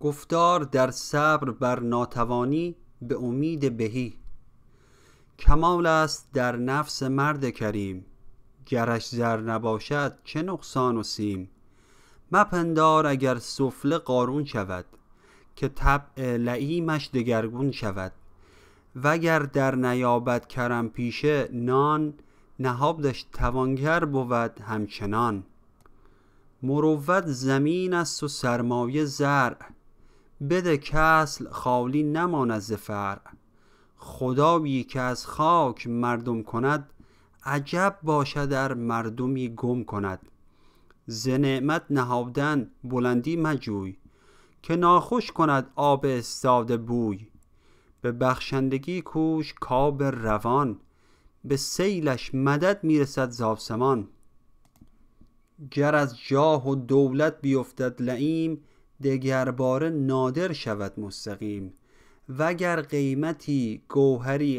گفتار در صبر بر ناتوانی به امید بهی. کمال است در نفس مرد کریم، گرش زر نباشد چه نقصان و سیم. مپندار اگر سفله قارون شود، که طبع لییمش دگرگون شود. وگر در نیابد کرم پیشه نان، نهادش توانگر بود همچنان. مروت زمین است و سرمایه زرع، بده کاصل خالی نماند ز فرع. خدایی که از خاک مردم کند، عجب باشد ار مردمی گم کند. ز نعمت نهادن بلندی مجوی، که ناخوش کند آب استاده بوی. به بخشندگی کوش کآب روان، به سیلش مدد میرسد ز آسمان. گر از جاه و دولت بیفتد لییم، دگر باره نادر شود مستقیم. وگر قیمتی گوهری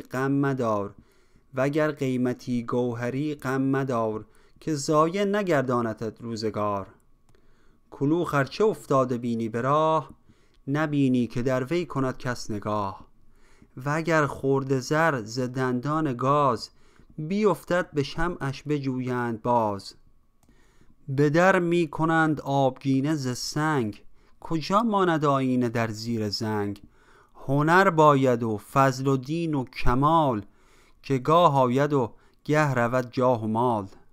غم مدار، که ضایع نگرداندت روزگار. کلوخ ارچه افتاده بینی به راه، نبینی که در وی کند کس نگاه. وگر خرده زر ز دندان گاز، بیفتد به شمعش بجویند باز. به در می کنند آبگینه ز سنگ، کجا ماند آیینه در زیر زنگ. هنر باید و فضل و دین و کمال، که گاه آید و گه رود جاه و مال.